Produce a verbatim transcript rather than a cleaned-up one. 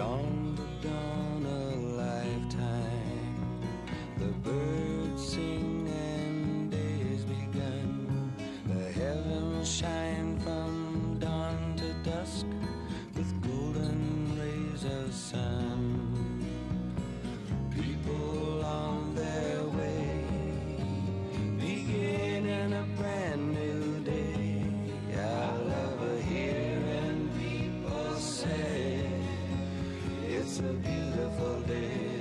dawned the dawn a lifetime. The birds sing and day's begun. The heavens shine from dawn to dusk with golden rays of sun. People on their way, beginning a brand new day. I love hearing people say it's a beautiful day.